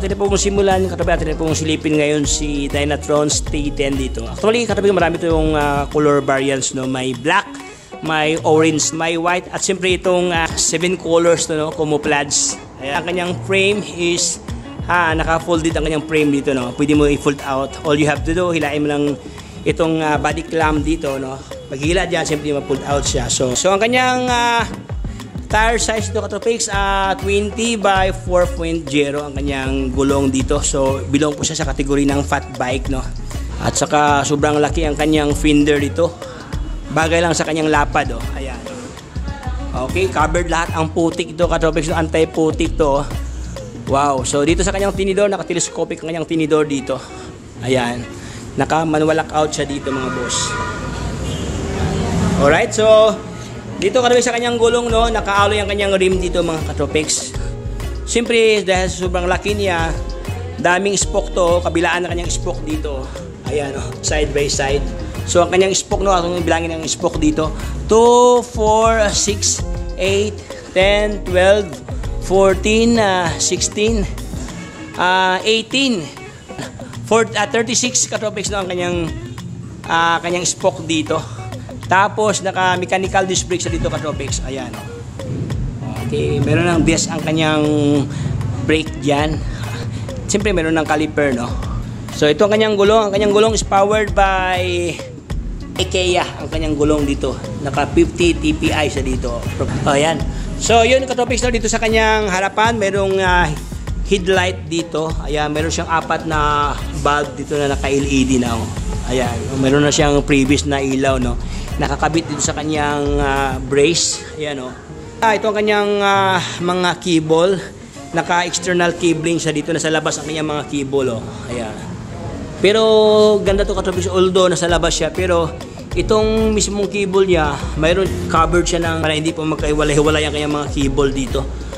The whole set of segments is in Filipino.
atin na pong simulan, katabi atin na pong silipin ngayon si Dynatron T10 dito. Actually, katabi marami ito yung color variants, no? May black, may orange, may white, at siyempre itong 7 colors, no? Camouflage. Ayan. Ang kanyang frame is naka-folded ang kanyang frame dito, no? Pwede mo i-fold out. All you have to do, hilain mo lang itong body clamp dito, no? Paghila dyan, siyempre ma-fold out siya. So ang kanyang tire size dito, Katropics, 20 by 4.0 ang kanyang gulong dito. So belong po siya sa kategory ng fat bike, no? At saka sobrang laki ang kanyang fender dito. Bagay lang sa kanyang lapad, oh. Ayan. Okay, covered lahat ang putik ito, Katropics, no? Anti-putik to. Wow. So dito sa kanyang tinidor, naka-telescopic ang kanyang tinidor dito. Ayan. Naka-manual lockout siya dito, mga boss. Alright, so dito katabi sa kanyang gulong, no, naka-alloy ang kanyang rim dito, mga Katropics. Siyempre, dahil sobrang laki niya, daming spoke to, kabilaan na kanyang spoke dito. Ayan, oh, side by side. So ang kanyang spoke, no, atong bilangin ang spoke dito, 2, 4, 6, 8, 10, 12, 14, 16, 18, 36 Katropics, no, ang kanyang spoke dito. Tapos naka-mechanical disc brakes dito, Katropics. Ayan, oh. Okay, meron ng disc ang kanyang brake diyan. Siyempre meron ng caliper, no. So ito ang kanyang gulong. Ang kanyang gulong is powered by IKEA. Ang kanyang gulong dito. Naka 50 TPI siya dito. Ayan. So yun, Katropics, no, dito sa kanyang harapan merong headlight dito. Ayan, meron siyang 4 na bulb dito na naka-LED na, oh. Ayan, meron na siyang previous na ilaw, no. Nakakabit dito sa kanyang brace. Ayan, oh. Ito ang kanyang mga cable. Naka-external cabling siya dito. Nasa labas ang kanyang mga cable, oh. Ayan. Pero ganda to, Katropics, although nasa labas siya. Pero itong mismong cable niya, mayroon covered siya ng para hindi po magkaiwalay-hiwalay ang kanyang mga cable dito.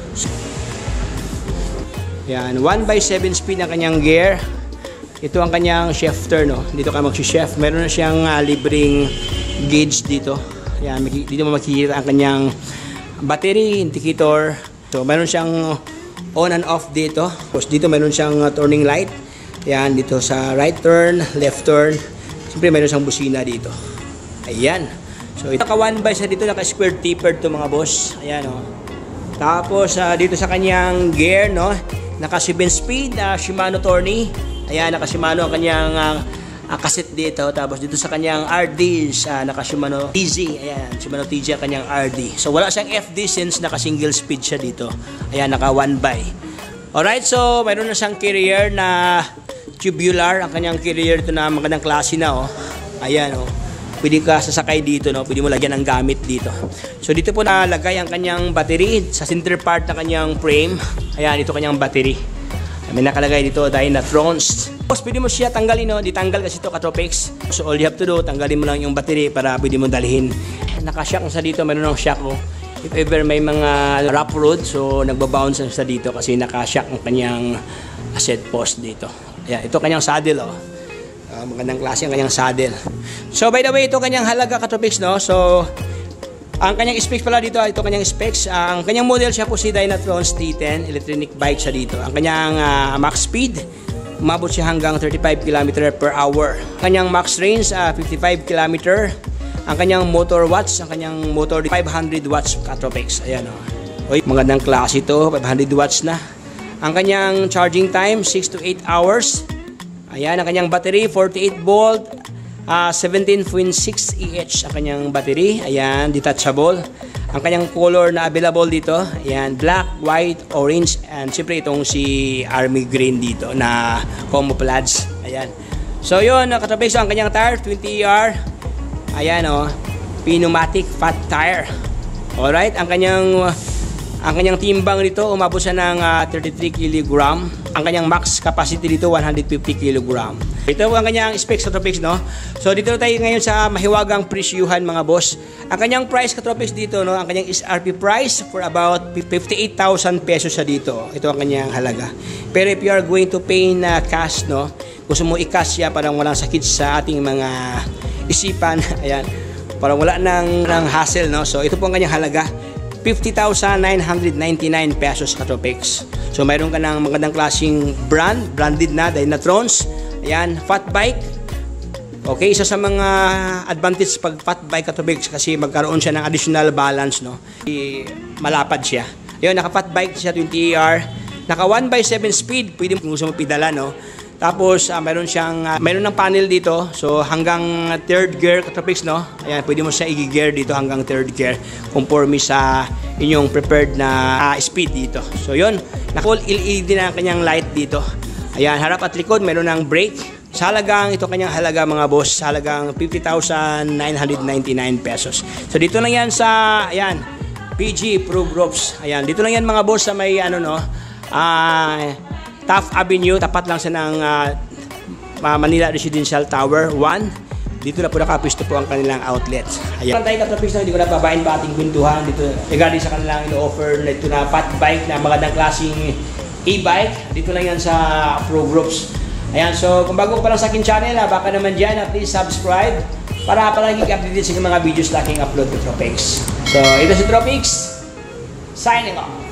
Ayan, 1/7 speed ang kanyang gear. Ito ang kanyang shifter, no. Dito ka mag-shift. Meron na siyang libreng gauge dito. Ayan, dito mo makikita ang kanyang battery indicator. So meron siyang on and off dito. Tapos dito meron siyang turning light. Ayan, dito sa right turn, left turn. Siyempre meron siyang busina dito. Ayan. So ito naka-1 by siya dito, naka-square tapered to, mga boss. Ayan, oh. Tapos dito sa kanyang gear, no, naka 7 speed Shimano Tourney. Ayan, naka Shimano ang kanyang cassette dito. Tapos dito sa kanyang RD, naka Shimano TZ. Ayan, Shimano TZ ang kanyang RD. So wala siyang FD since naka single speed siya dito. Ayan, naka 1 by. Alright, so mayroon na siyang carrier na tubular. Ang kanyang carrier ito na magandang klase na, oh. Ayan, oh. Pwede ka sasakay dito, no? Pwede mo lagyan ng gamit dito. So dito po nalagay ang kanyang battery sa center part ng kanyang frame. Ayan, ito kanyang battery. May nakalagay dito Dynatrons. Tapos pwede mo siya tanggalin, no? Di tanggal kasi ito, Katropics. So all you have to do, tanggalin mo lang yung battery para pwede mo dalhin. Naka-shock sa dito, meron ng shock, oh. If ever may mga rough road, so nagbabounce sa dito kasi naka-shock ang kanyang set post dito. Ayan, ito kanyang saddle, oh. Magandang klase ang kanyang saddle. So by the way, ito kanyang halaga, Katropics, no? So ang kanyang specs pala dito, ito kanyang specs. Ang kanyang model siya po si Dynatron T10, electronic bike siya dito. Ang kanyang max speed, umabot siya hanggang 35 km per hour. Ang kanyang max range, 55 km. Ang kanyang motor watts, ang kanyang motor 500 watts, Katropics. Ayan, oh. Oy, magandang klase ito, 500 watts na. Ang kanyang charging time, 6 to 8 hours. Ayan, ang kanyang battery, 48 volt, 17.6 EH ang kanyang battery. Ayan, detachable. Ang kanyang color na available dito, ayan, black, white, orange, and siyempre itong si army green dito na camouflage. Ayan. So yun, Katropics, ang kanyang tire, 20R. Ayan, oh, pneumatic fat tire. Alright, ang kanyang timbang dito, umabot siya ng 33 kg. Ang kanyang max capacity dito, 150 kg. Ito ang kanyang specs, Katropics, no? So dito tayo ngayon sa mahiwagang presyuhan, mga boss. Ang kanyang price, Katropics, dito, no? Ang kanyang SRP price for about 58,000 pesos siya dito. Ito ang kanyang halaga. Pero if you are going to pay na cash, no? Gusto mo i-cash siya, parang walang sakit sa ating mga isipan. Ayan. Parang wala ng hassle, no? So ito po ang kanyang halaga. 50,999 pesos Katropics. So mayroon ka ng magandang klaseng branded na Dynatrons. Ayan, fat bike. Okay, isa sa mga advantage pag fat bike Katropics kasi magkaroon siya ng additional balance, no. Malapad siya. Ayun, naka fat bike siya 20AR. Naka 1/7 speed, pwede kung gusto mo pidala, no. Tapos mayroon ng panel dito. So hanggang 3rd gear Katropics, no. Ayan, pwede mo siya i-gear dito hanggang 3rd gear conforme sa inyong prepared na speed dito. So yun, full LED na kanyang light dito. Ayan, harap at likod meron ng brake. Sa halagang ito kanyang halaga mga boss, sa halagang 50,999 pesos. So dito lang yan sa ayan, PG Pro Groups. Ayan, dito lang yan mga boss sa may Taft Avenue, tapat lang sa ng Manila Residential Tower 1. Dito na po nakapisto po ang kanilang outlet. Ayan. Tayo Katropics na hindi ko na babain pa ating kwentuhan dito regarding sa kanilang ino-offer na ito na fat bike na magandang klaseng e-bike. Dito lang yan sa Pro Groups. Ayan, so kung bago pa lang sa akin channel, baka naman dyan, please subscribe para palagi updated sa mga videos na aking upload to Tropics. So ito si Tropics, signing off.